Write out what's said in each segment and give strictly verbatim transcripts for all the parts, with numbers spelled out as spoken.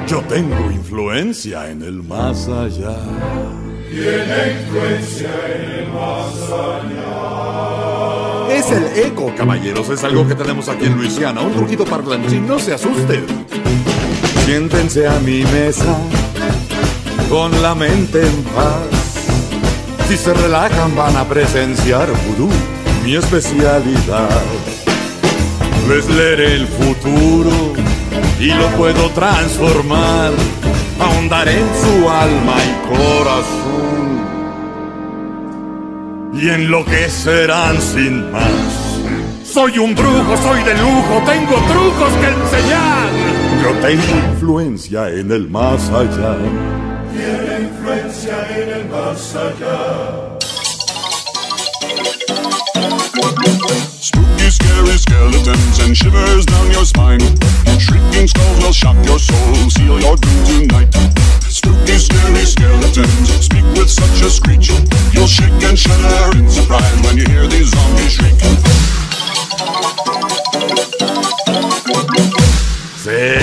Yo tengo influencia en el más allá. Tiene influencia en el más allá. Es el eco, caballeros, es algo que tenemos aquí en Luisiana. Un truquito parlanchín, no se asusten. Siéntense a mi mesa con la mente en paz. Si se relajan van a presenciar vudú, mi especialidad. Les leeré el futuro y lo puedo transformar, ahondar en su alma y corazón y enloquecerán sin más. Soy un brujo, soy de lujo, tengo trucos que enseñar. Yo tengo influencia en el más allá. Tiene influencia en el más allá. Spooky, scary skeletons and shivers down your spine. Shrieking skulls will shock your soul, seal your doom tonight. Spooky, scary skeletons speak with such a screech. You'll shake and shudder in surprise when you hear these zombies shriek. Sí.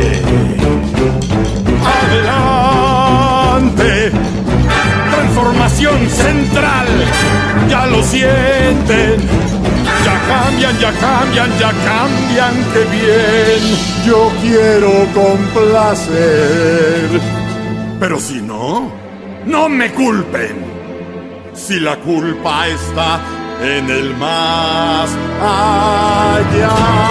Adelante. Transformación central. Ya lo sienten. Ya cambian, ya cambian, ya cambian, qué bien. Yo quiero complacer. Pero si no, no me culpen. Si la culpa está en el más allá.